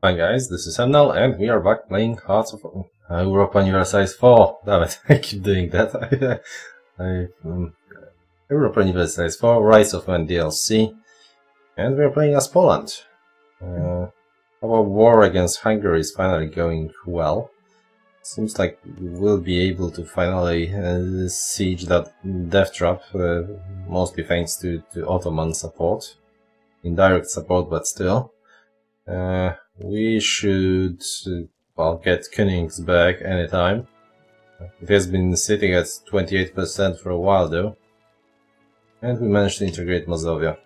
Hi guys, this is Emnel and we are back playing Hearts of Europa Universalis 4. Damn it, I keep doing that. Europa Universalis 4, Rise of Man DLC, and we are playing as Poland. Our war against Hungary is finally going well. Seems like we will be able to finally siege that death trap, mostly thanks to Ottoman support. Indirect support, but still. We should well, get Königsberg anytime. It has been sitting at 28% for a while though. And we managed to integrate Mazovia.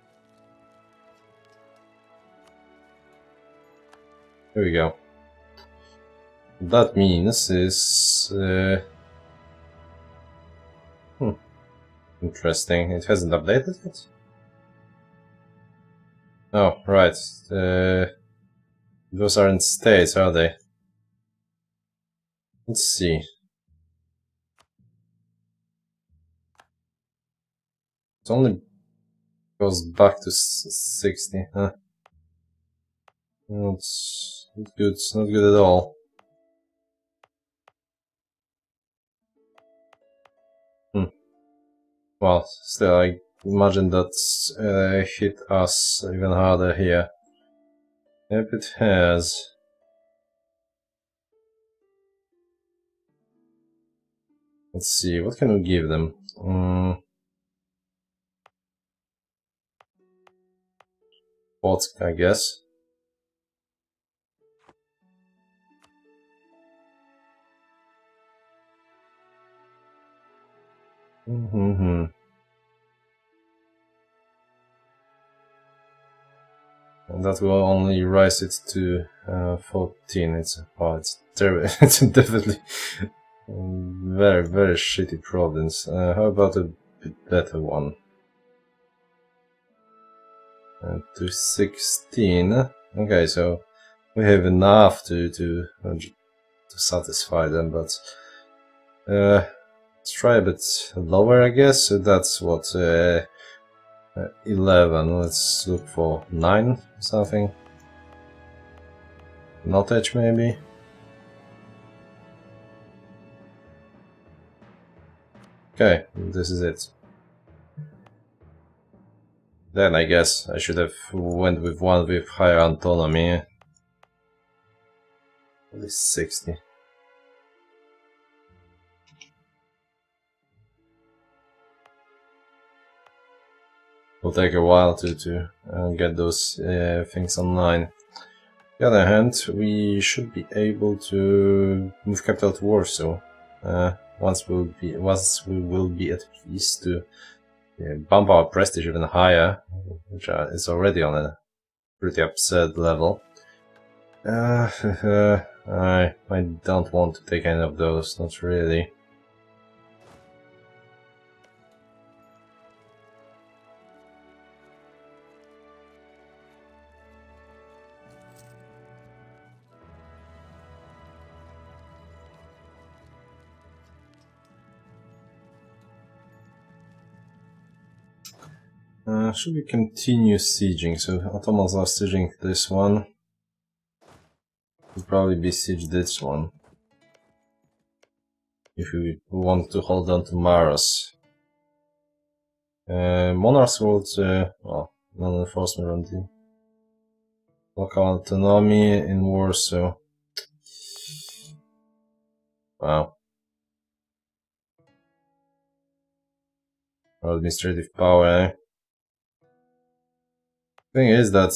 Here we go. That means is... interesting. It hasn't updated yet? Oh, right. Those aren't states, are they? Let's see. It only goes back to 60, huh? It's not good. It's not good at all. Well, still, I imagine that hit us even harder here. Yep, it has. Let's see, what can we give them? Potsk, I guess. And that will only raise it to 14. It's terrible. It's definitely very, very shitty province. How about a bit better one? To 16. Okay, so we have enough to satisfy them, but let's try a bit lower, I guess. So that's what 11. Let's look for 9 or something. Knowledge maybe. Okay, this is it. Then I guess I should have went with one with higher autonomy. At least 60. Will take a while to get those things online. On the other hand, we should be able to move capital to Warsaw once we will be at peace to bump our prestige even higher, which is already on a pretty absurd level. I don't want to take any of those, not really. Should we continue sieging? So Ottomans are sieging this one. We'll probably besiege this one. If we want to hold on to Maros. Monarchs would, well, non-enforcement on the local autonomy in Warsaw. Wow. Administrative power, eh? Thing is that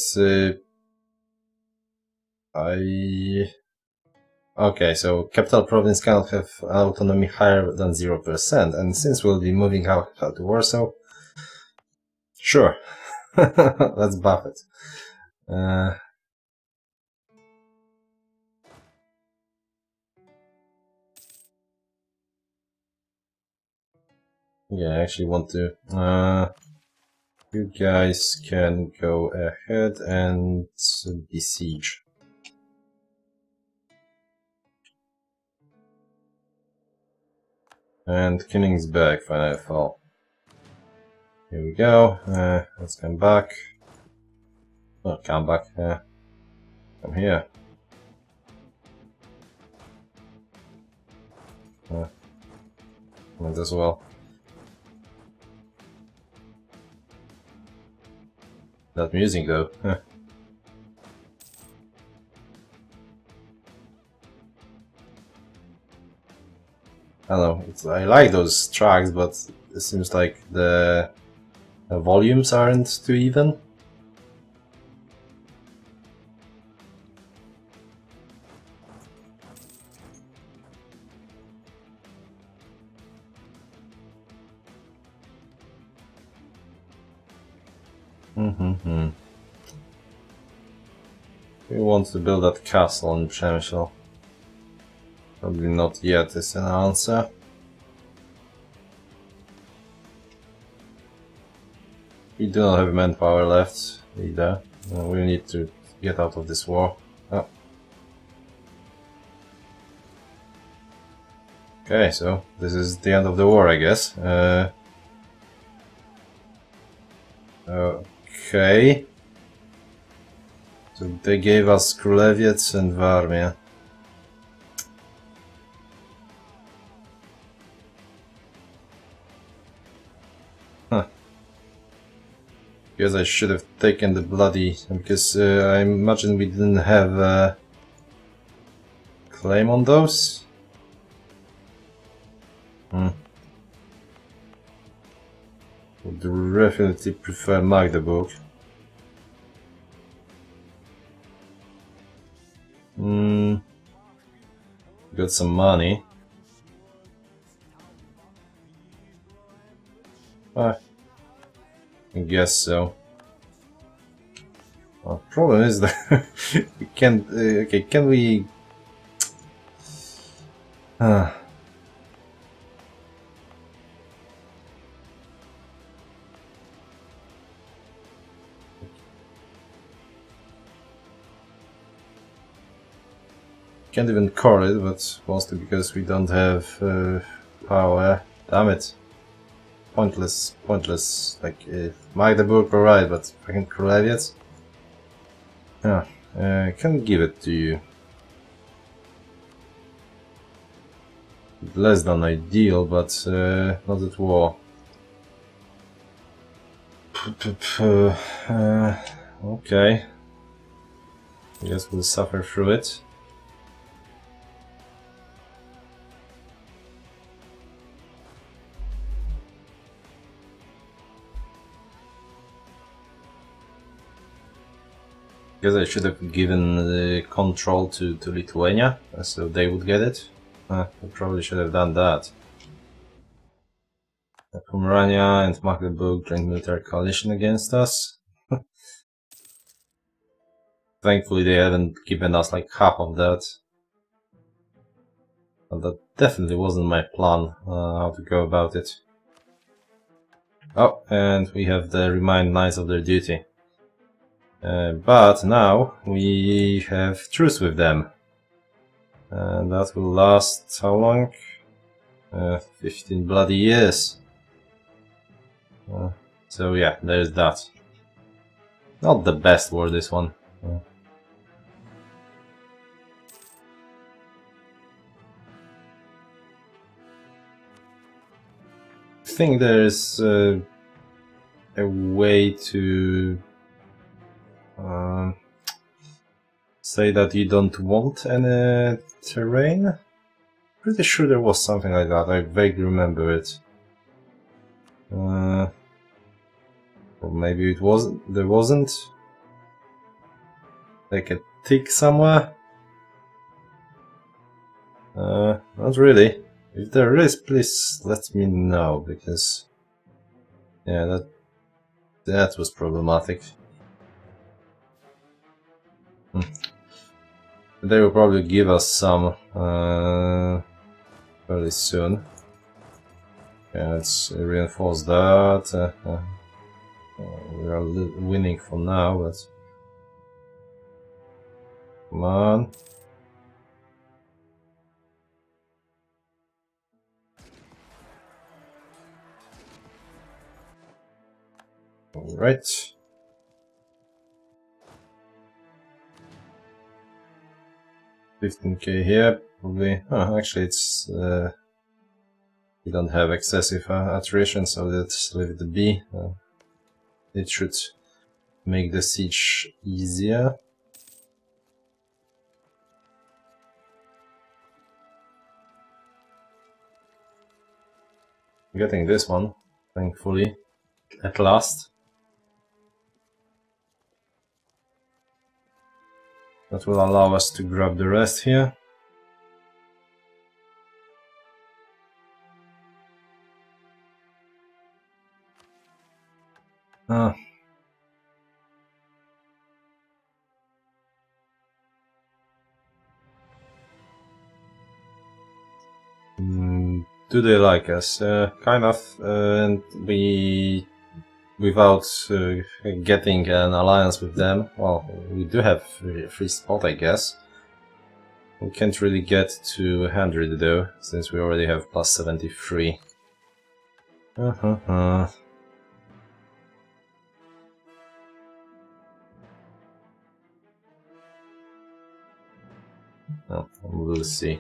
okay, so capital province cannot have autonomy higher than 0%, and since we'll be moving out to Warsaw, sure, let's buff it. Yeah, I actually want to. You guys can go ahead and besiege. And Königsberg finally fell. Here we go. Let's come back. Oh, come back. I'm here. Might as well. That music though. Huh. I don't know. I like those tracks, but it seems like the volumes aren't too even. We want to build that castle in Przemysl. Probably not yet is an answer. We do not have manpower left either. We need to get out of this war. Oh. Okay, so this is the end of the war, I guess. Okay. So they gave us Królewiec and Warmia. Huh. Guess I should have taken the bloody... because I imagine we didn't have a claim on those. Would definitely prefer Magdeburg. Got some money. I guess so. Well, problem is that we can't. Okay, can we? Can't even call it, but mostly because we don't have power. Damn it. Pointless, pointless. Like, Magdeburg, alright, but fucking Królewiec? Yeah, I can give it to you. Less than ideal, but not at war. Okay. I guess we'll suffer through it. Guess I should have given the control to Lithuania, so they would get it. I probably should have done that. Pomerania and Magdeburg joined military coalition against us. Thankfully they haven't given us like half of that. But that definitely wasn't my plan, how to go about it. Oh, and we have the remind knights of their duty. But now we have truce with them. And that will last how long? 15 bloody years. So yeah, there's that. Not the best war, this one. I think there's a way to say that you don't want any terrain. Pretty sure there was something like that. I vaguely remember it. Or maybe it wasn't. There wasn't. Like a tick somewhere. Not really. If there is, please let me know, because yeah, that was problematic. They will probably give us some fairly soon. Yeah, let's reinforce that. We are winning for now, but come on. All right. 15k here, probably. Oh, actually, it's we don't have excessive attrition, so let's leave it be. It should make the siege easier. Getting this one, thankfully, at last. That will allow us to grab the rest here. Do they like us? Kind of, and we, without getting an alliance with them, well, we do have free spot, I guess. We can't really get to 100 though, since we already have plus 73. Oh, we'll see.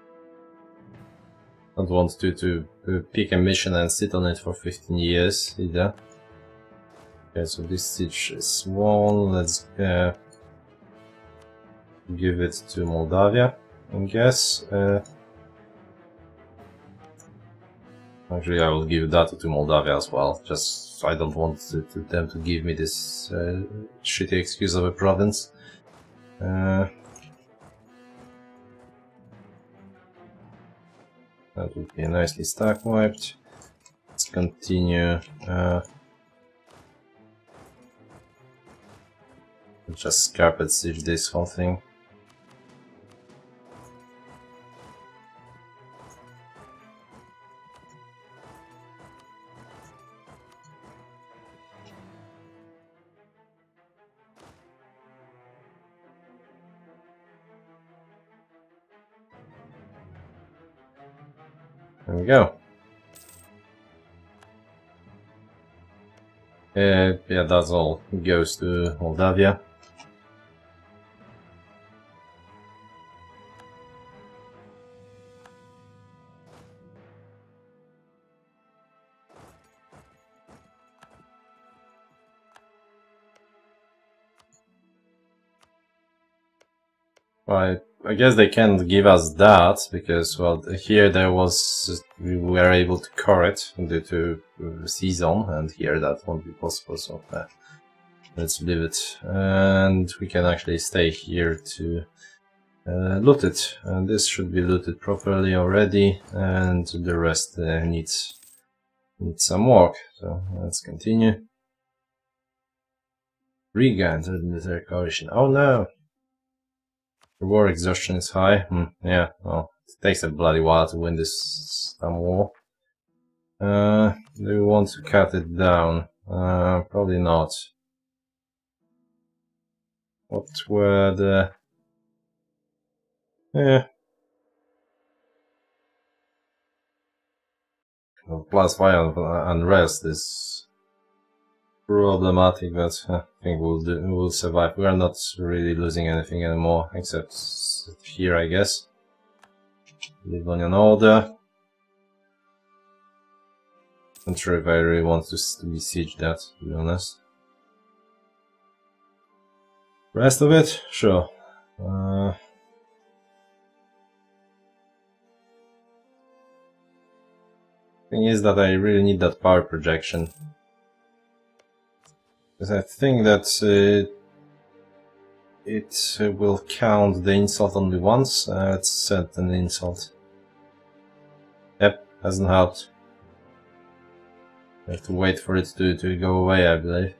Don't want to pick a mission and sit on it for 15 years either. Okay, so this siege is won. Let's give it to Moldavia, I guess. Actually, I will give that to Moldavia as well. Just I don't want them to give me this shitty excuse of a province. That would be nicely stack wiped. Let's continue. Just carpet siege this whole thing. There we go. Yeah, that's all. It goes to Moldavia. I guess they can't give us that because, well, here we were able to core it due to season, and here that won't be possible. So let's leave it, and we can actually stay here to loot it. And this should be looted properly already, and the rest needs some work. So let's continue. Riga entered military coalition. Oh no! The war exhaustion is high. Yeah, well, it takes a bloody while to win this war. Do we want to cut it down? Probably not. What were the... Yeah. Well, plus 5 unrest is problematic, but I think we'll survive. We are not really losing anything anymore, except here, I guess. Livonian order. Not sure if I really want to besiege that, to be honest. Rest of it? Sure. Thing is that I really need that power projection. Because I think that it will count the insult only once. Let's set an insult. Yep, hasn't helped. I have to wait for it to go away, I believe.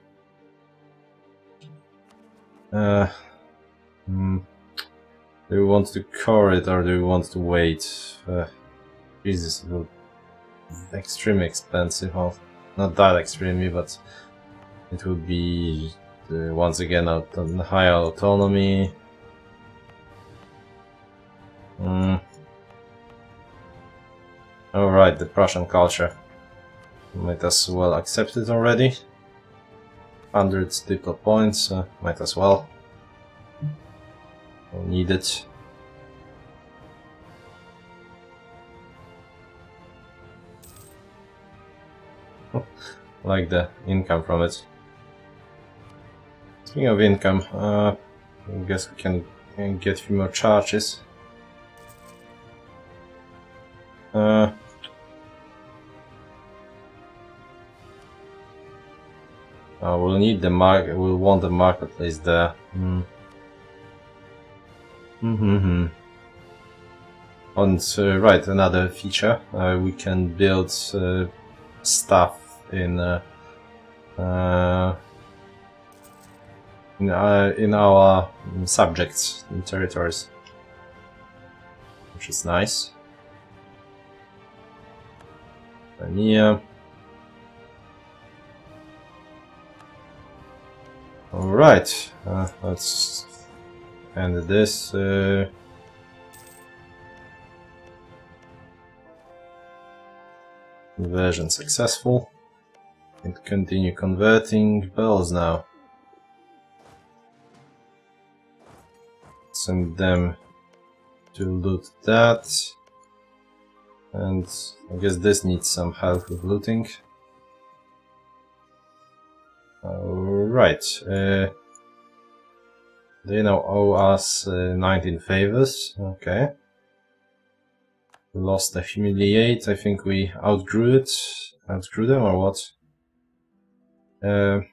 Do we want to core it or do we want to wait? Jesus, it will be extremely expensive. Well, not that extremely, but it would be once again higher autonomy. Alright, the Prussian culture. Might as well accept it already. 100 diplo points, might as well. Don't need it. like the income from it. Speaking of income, I guess we can get a few more charges. We'll need the market. We'll want the marketplace there. And right, another feature. We can build stuff in our subjects and territories, which is nice. And yeah. All right, let's end this. Conversion successful. And continue converting bells now. Send them to loot that. And I guess this needs some help with looting. Alright. They now owe us 19 favors. Okay. Lost a humiliate. I think we outgrew it. Outgrew them or what? Okay.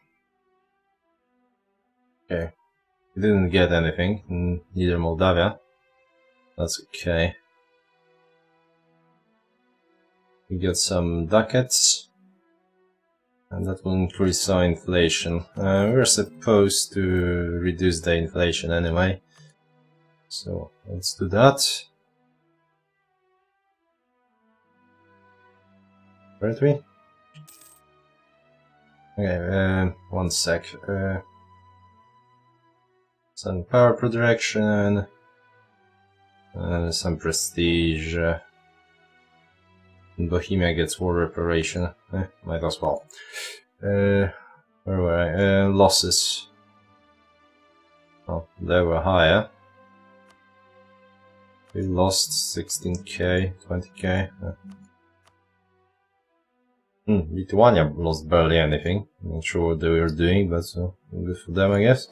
We didn't get anything. Neither Moldavia. That's okay. We get some ducats. And that will increase our inflation. We're supposed to reduce the inflation anyway. So let's do that. Weren't we? Okay, one sec. Some power production. Some prestige. Bohemia gets war reparation. Might as well. Where were I? Losses. Oh, they were higher. We lost 16k, 20k. Lithuania lost barely anything. Not sure what they were doing, but good for them, I guess.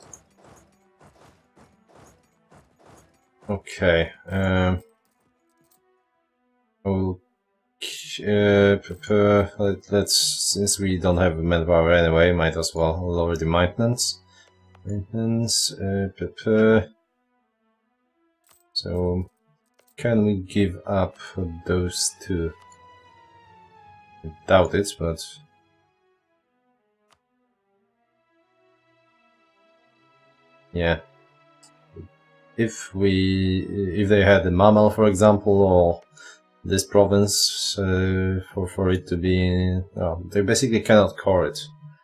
Okay. Let's, since we don't have manpower anyway, might as well lower the maintenance. So, can we give up those two? I doubt it, but yeah. If they had a mammal, for example, or this province, for it to be, they basically cannot core it.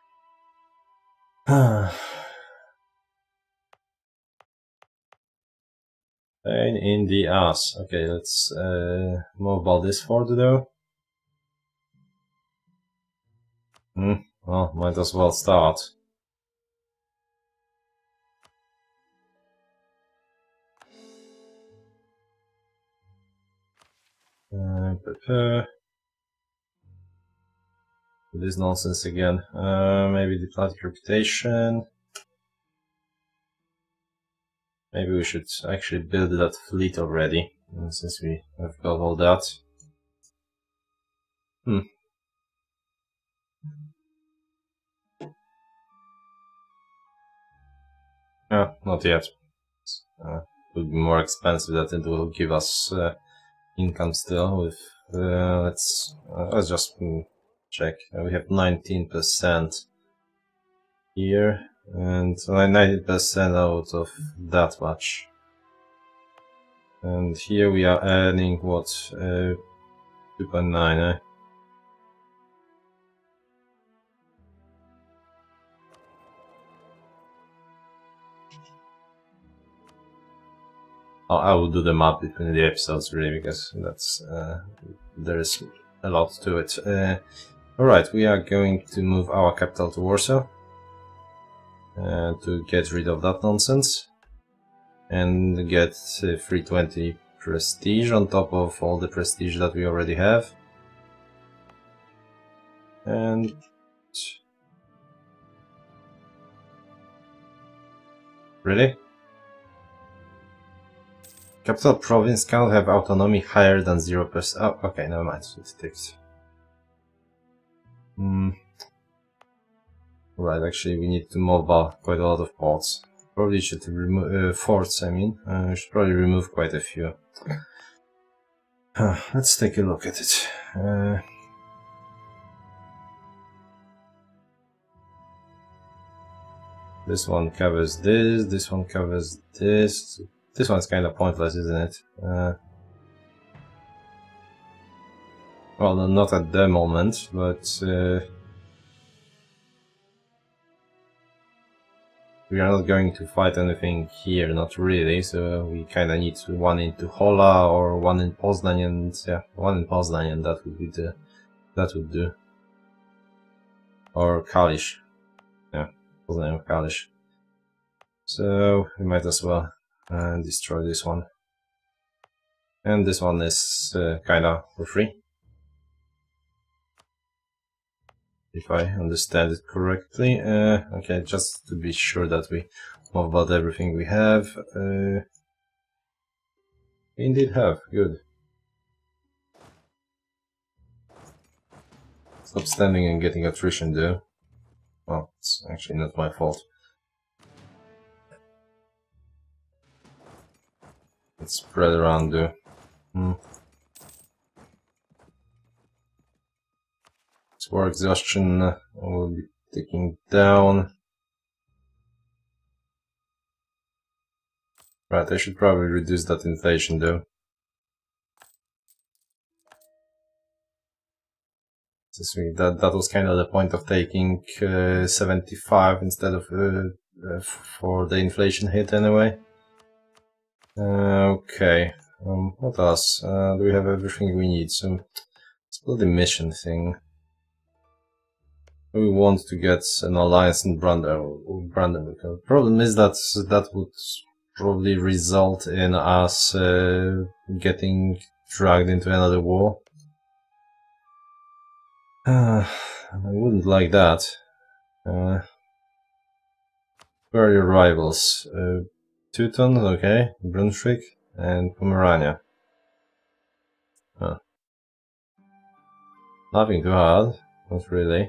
Pain in the ass. Okay, let's move about this fort though. Well, might as well start. This nonsense again. Maybe diplomatic reputation. Maybe we should actually build that fleet already, since we have got all that. Not yet. It will be more expensive, that it will give us income still. With let's just check. We have 19% here, and 90% out of that much. And here we are earning what, 2.9. I will do the map between the episodes, really, because that's there is a lot to it. Alright, we are going to move our capital to Warsaw to get rid of that nonsense and get 320 prestige on top of all the prestige that we already have. And really? Capital province cannot have autonomy higher than 0%. Oh, okay, never mind. It sticks. Right, actually, we need to mob quite a lot of ports. Probably should remove forts. I mean, should probably remove quite a few. Let's take a look at it. This one covers this. This one covers this. This one's kind of pointless, isn't it? Well, not at the moment, but we are not going to fight anything here, not really, so we kinda need one into Hola or one in Poznań, and yeah, one in Poznań, and that would be that would do. Or Kalisz. Yeah, Poznań or Kalisz. So we might as well destroy this one. And this one is kinda for free. If I understand it correctly. Okay, just to be sure that we know about everything we have. We indeed have, good. Stop standing and getting attrition though. Well, it's actually not my fault. Let's spread around though. War exhaustion will be ticking down. Right, I should probably reduce that inflation though. That was kind of the point of taking 75 instead of for the inflation hit anyway. Okay, what else? Do we have everything we need? So let's build the mission thing. We want to get an alliance in Brandenburg. The problem is that that would probably result in us getting dragged into another war. I wouldn't like that. Where are your rivals? Teuton, okay, Brunswick, and Pomerania. Huh. Nothing too hard, not really.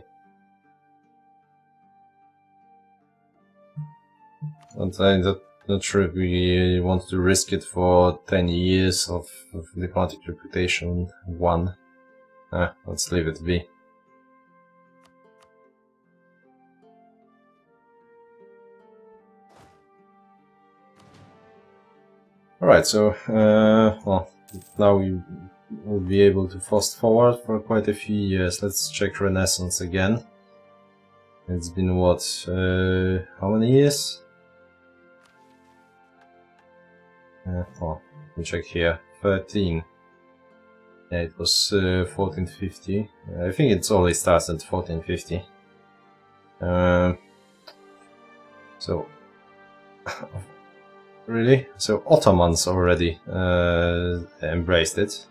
I'm not sure if we want to risk it for 10 years of diplomatic reputation 1. Let's leave it be. Alright, so, well, now we will be able to fast forward for quite a few years. Let's check Renaissance again. It's been what, how many years? Well, let me check here. 13. Yeah, it was 1450. I think it's always starts at 1450. So, really? So Ottomans already embraced it.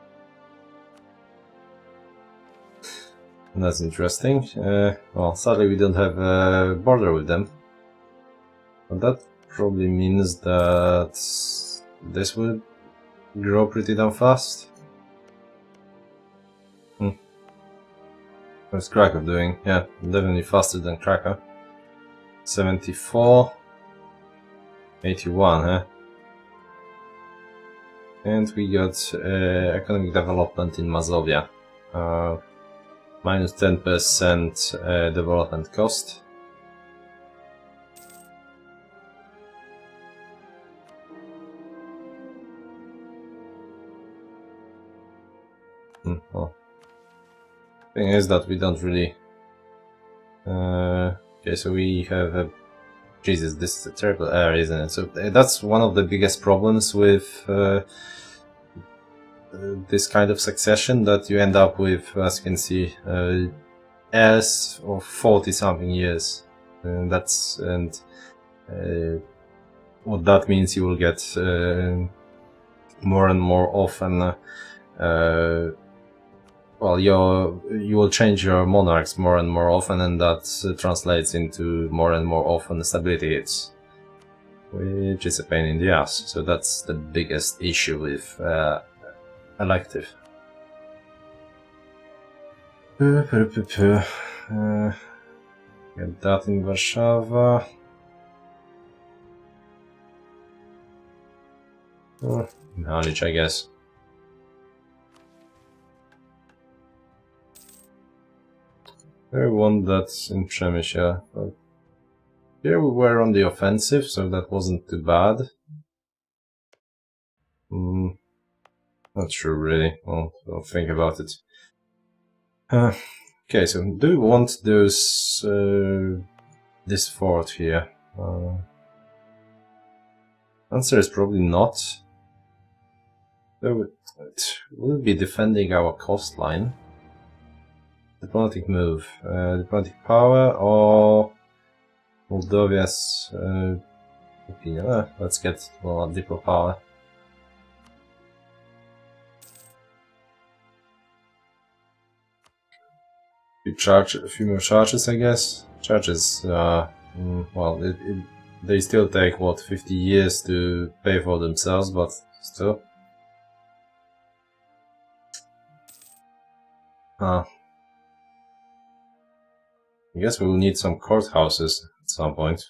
That's interesting. Well, sadly we don't have a border with them. But that probably means that this will grow pretty damn fast. What's Krakow doing? Yeah, definitely faster than Krakow. 74. 81, huh? And we got economic development in Mazovia. Minus 10% development cost. Well, thing is that we don't really... okay, so we have a... Jesus, this is a terrible error, isn't it? So that's one of the biggest problems with this kind of succession, that you end up with, as you can see, heirs of 40-something years. And that's what that means, you will get more and more often well, you will change your monarchs more and more often, and that translates into more and more often stability hits, which is a pain in the ass. So that's the biggest issue with elective. Get that in Warszawa. Knowledge, I guess. I want that in Przemysl. Here we were on the offensive, so that wasn't too bad. Not sure really. Well, I'll think about it. Okay, so do we want those this fort here? Answer is probably not. So we'll be defending our coastline. Diplomatic move, diplomatic power, or Moldovia's opinion. Let's get more diplo power. A few more charges, I guess. Charges, well, they still take, what, 50 years to pay for themselves, but still. I guess we will need some courthouses at some point.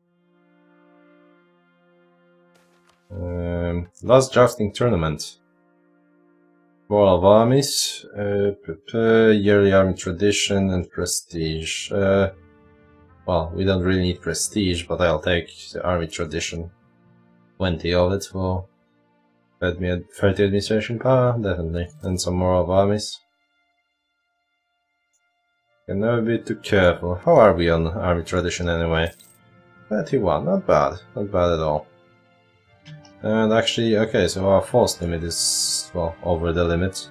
Last drafting tournament. War of Armies, yearly army tradition and prestige. Well, we don't really need prestige, but I'll take the army tradition. 20 of it for 30 administration power, definitely. And some more of armies. Can never be too careful. How are we on army tradition anyway? 31, not bad. Not bad at all. And actually, okay, so our force limit is, well, over the limit.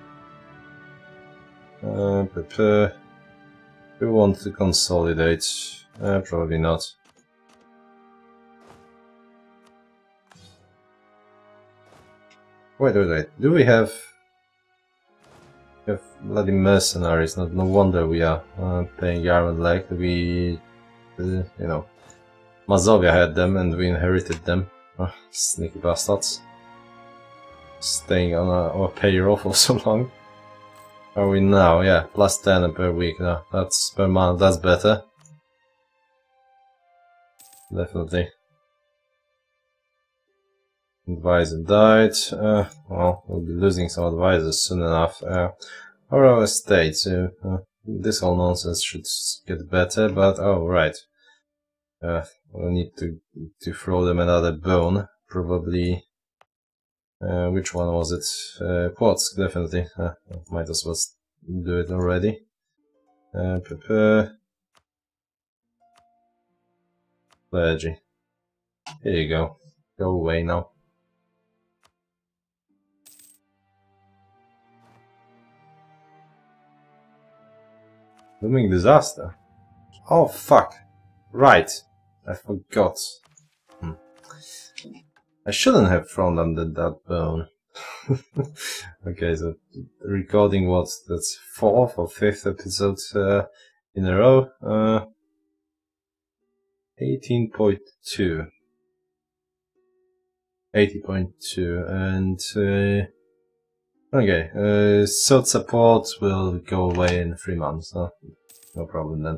We want to consolidate. Probably not. Wait. Do we have bloody mercenaries? No wonder we are paying armored leg. We, you know, Mazovia had them and we inherited them. Oh, sneaky bastards. Staying on our payroll for so long. Are we now? Yeah, plus 10 per week now. That's per month, that's better. Definitely. Advisor died. Well, we'll be losing some advisors soon enough. Our estate, so this whole nonsense should get better, but oh, right. We'll need to throw them another bone, probably. Which one was it? Płotsk, definitely. Might as well do it already. Prepare. Clergy. Here you go. Go away now. Looming disaster. Oh fuck. Right. I forgot. I shouldn't have thrown them that bone. Okay, so recording what? That's 4th or 5th episode in a row. 18.2. 80.2 and okay, sword support will go away in 3 months. No problem then.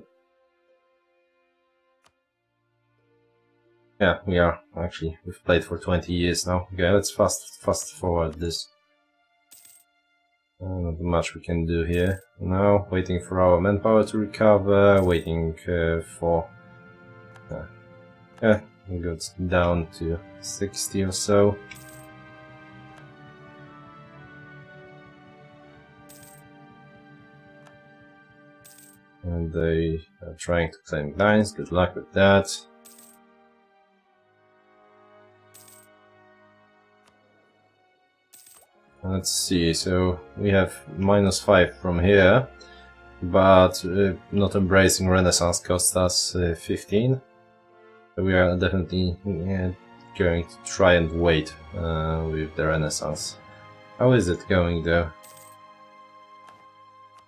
Yeah, we are actually. We've played for 20 years now. Okay, let's fast forward this. Not much we can do here. Now, waiting for our manpower to recover, waiting for... yeah, we got down to 60 or so. And they are trying to claim lines. Good luck with that. Let's see, so we have -5 from here, but not embracing Renaissance costs us 15. So we are definitely going to try and wait with the Renaissance. How is it going though?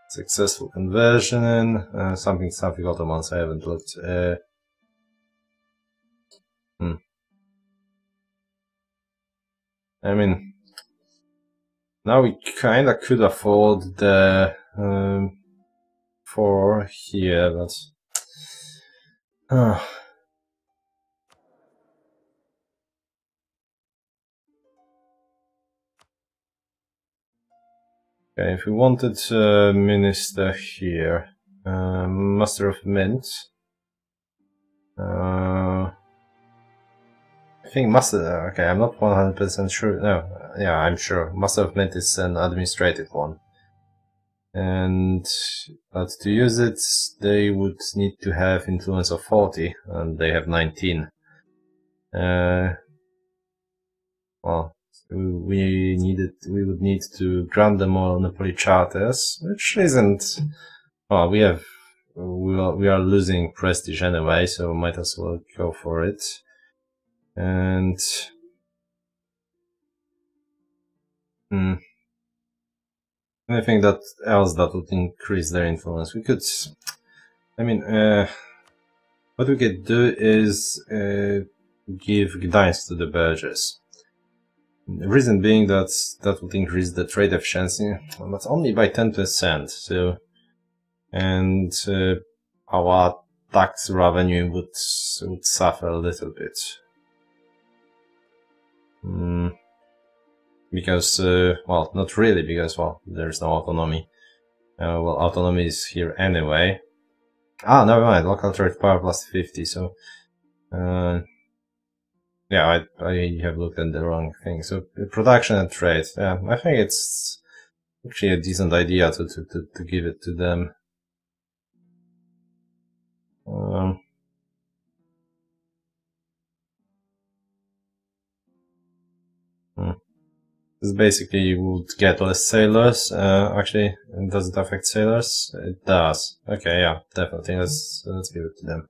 Successful conversion. Something Ottomans. I haven't looked. I mean, now we kinda could afford the 4 here, but okay, if we wanted minister here, master of mint. I think master. Okay, I'm not 100% sure. No, yeah, I'm sure. Master of mint is an administrative one. But to use it, they would need to have influence of 40, and they have 19. Well, we would need to grant them monopoly charters, which isn't. Well, we are losing prestige anyway, so might as well go for it. And anything else that would increase their influence, we could. I mean, what we could do is give Gdańsk to the Burgess. The reason being that would increase the trade efficiency, but only by 10%. So, and our tax revenue would suffer a little bit. Because, well, not really, because, well, there's no autonomy. Well, autonomy is here anyway. Ah, never mind, local trade power plus 50, so... yeah, I have looked at the wrong thing. So, production and trade, yeah, I think it's actually a decent idea to give it to them. This basically you would get less sailors. Actually, does it affect sailors? It does. Okay, yeah, definitely. Let's give it to them.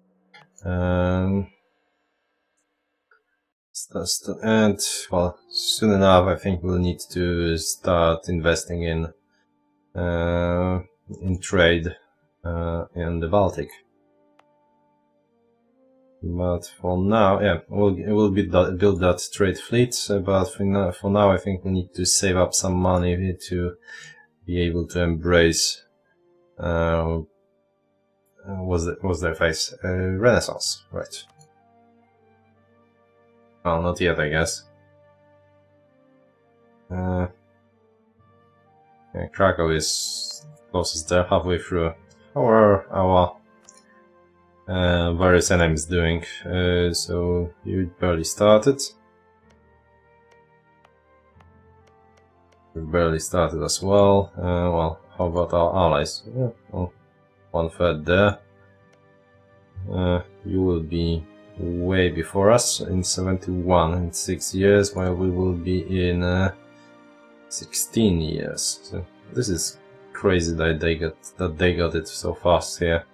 And well, soon enough, I think we'll need to start investing in trade in the Baltic. But for now, yeah, we'll build that trade fleet. But for now, I think we need to save up some money to be able to embrace. Was their face Renaissance, right? Well, not yet, I guess. Yeah, Krakow is closest there, halfway through. How are our various enemies doing? So you barely started. We barely started as well. Well, how about our allies? Yeah, well, 1/3 there. You will be way before us in 71 in 6 years, while we will be in 16 years. So this is crazy that they got it so fast here.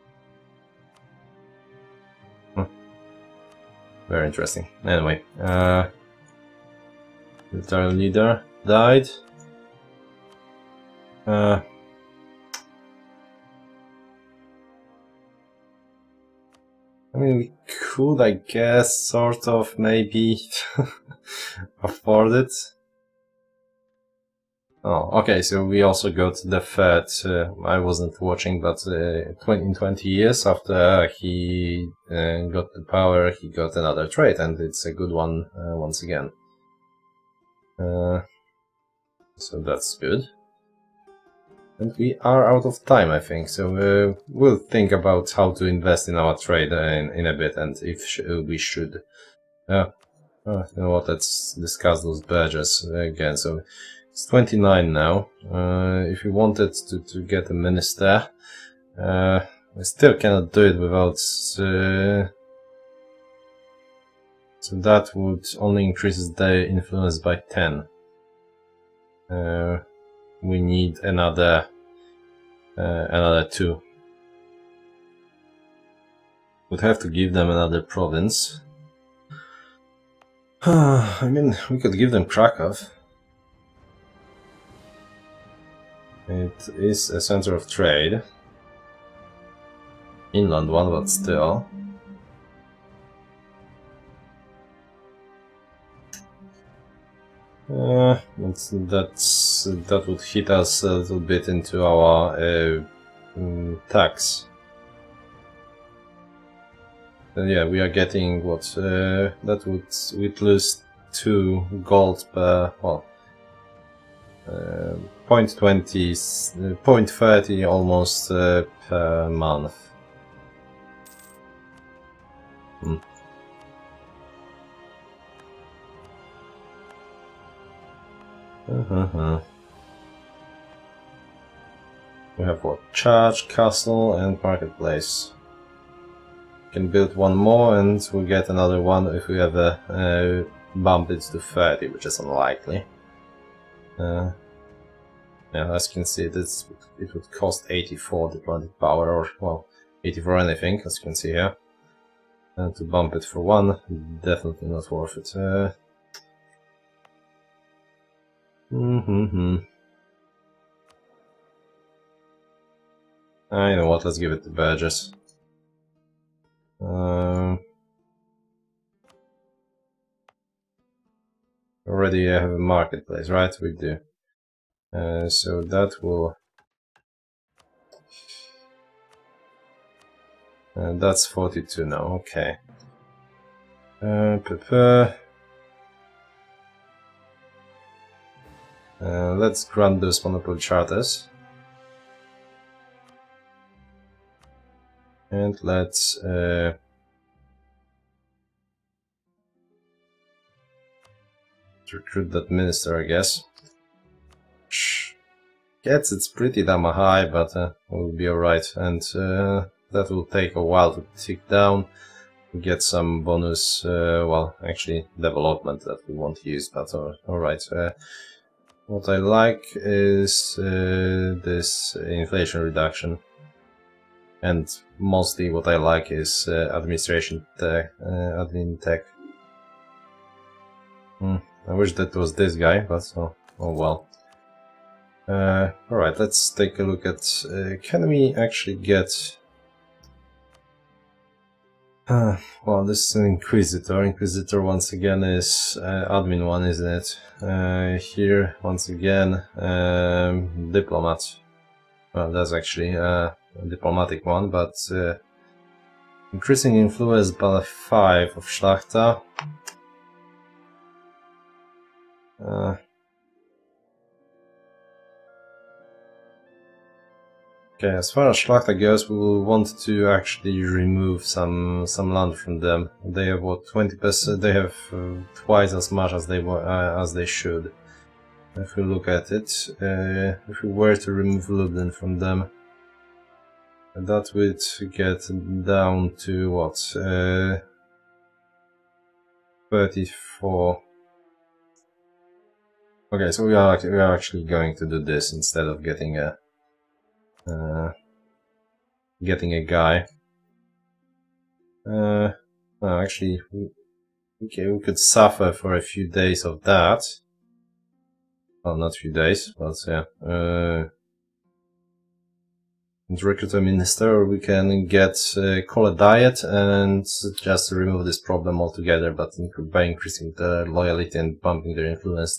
Very interesting. Anyway, military leader died. I mean, we could, I guess, sort of, maybe afford it. Oh, okay, so we also got the third, I wasn't watching, but in 20 years after he got the power, he got another trait, and it's a good one once again. So that's good. And we are out of time, I think, so we'll think about how to invest in our trade in a bit, and if we should. You know what, let's discuss those badges again. So it's 29 now. If we wanted to get a minister, we still cannot do it without... so that would only increase their influence by 10. We need another 2. Would have to give them another province. I mean, we could give them Krakow. It is a center of trade. Inland one, but still. That would hit us a little bit into our tax. Yeah, we are getting what that we'd lose 2 gold per, well, 0.20, 0.30 almost per month. We have what? Church, castle, and marketplace. Can build one more, and we'll get another one if we ever bump it to 30, which is unlikely. Yeah, as you can see, it would cost 84 diplomatic power, or, well, 84 anything, as you can see here. And to bump it for 1, definitely not worth it. You know what, let's give it to Burgess. Already have a marketplace, right? We do. So that will... that's 42 now, okay. Let's grant those monopoly charters. And let's recruit that minister, I guess. Gets it's pretty damn high, but we'll be alright. And that will take a while to tick down. We get some bonus, well, actually development that we won't use, but alright. What I like is this inflation reduction. And mostly what I like is administration tech, admin tech. I wish that was this guy, but oh well. Alright, let's take a look at... can we actually get... well, this is an Inquisitor. Inquisitor once again is admin one, isn't it? Here, once again, diplomat. Well, that's actually a diplomatic one, but increasing influence by 5 of Szlachta. Okay, as far as Szlachta goes, we will want to actually remove some land from them. They have what, 20%? They have twice as much as they should. If we look at it, if we were to remove Lublin from them, that would get down to what, 34. Okay, so we are actually going to do this instead of getting a guy. Well, actually, okay, we could suffer for a few days of that. Well, not a few days, but yeah. And recruit a minister, or we can call a diet and just remove this problem altogether, but by increasing the loyalty and bumping their influence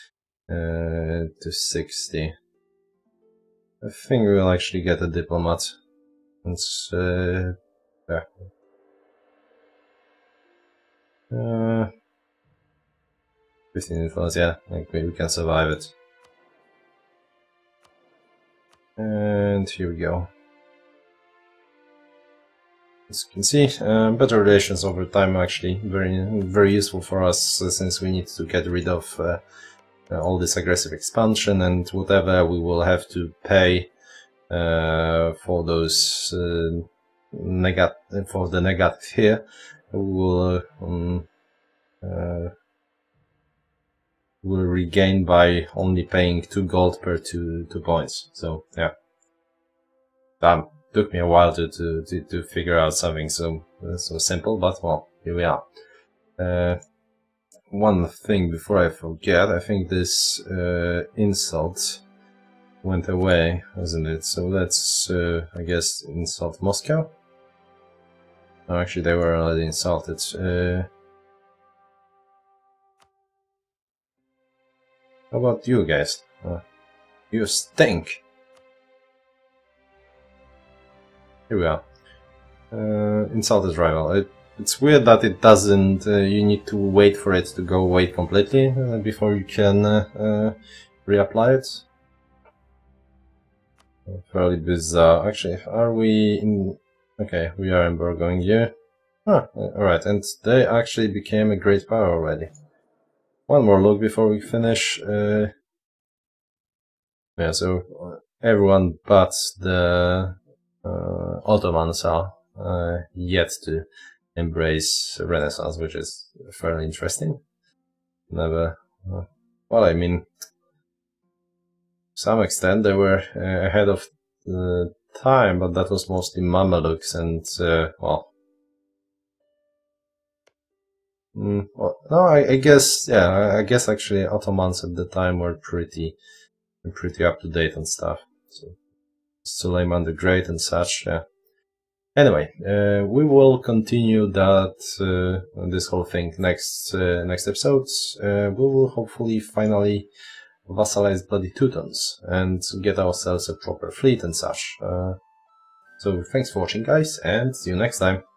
to 60. I think we'll actually get a diplomat. It's, yeah. 15 influence, yeah, we can survive it. And here we go. As you can see, better relations over time are actually very useful for us, since we need to get rid of all this aggressive expansion and whatever we will have to pay for those for the negative here. We will regain by only paying 2 gold per 2 points. So yeah, damn, took me a while to figure out something so simple, but well, here we are. One thing before I forget, I think this insult went away, isn't it? So that's, I guess, insult Moscow. No, actually, they were already insulted. How about you guys? You stink! Here we are. Insulted rival. It's weird that it doesn't... you need to wait for it to go away completely before you can reapply it. Fairly bizarre. Actually, are we in... Okay, we are in Burgoyne here. Ah, alright, and they actually became a great power already. One more look before we finish. Yeah, so everyone but the Ottomans are yet to embrace Renaissance, which is fairly interesting. Never... well, I mean, to some extent they were ahead of the time, but that was mostly Mamelukes and, well... well, no, I guess, yeah, I guess actually Ottomans at the time were pretty up to date and stuff. So Suleiman the Great and such, yeah. Anyway, we will continue that this whole thing next episode. We will hopefully finally vassalize bloody Teutons and get ourselves a proper fleet and such. So thanks for watching, guys, and see you next time.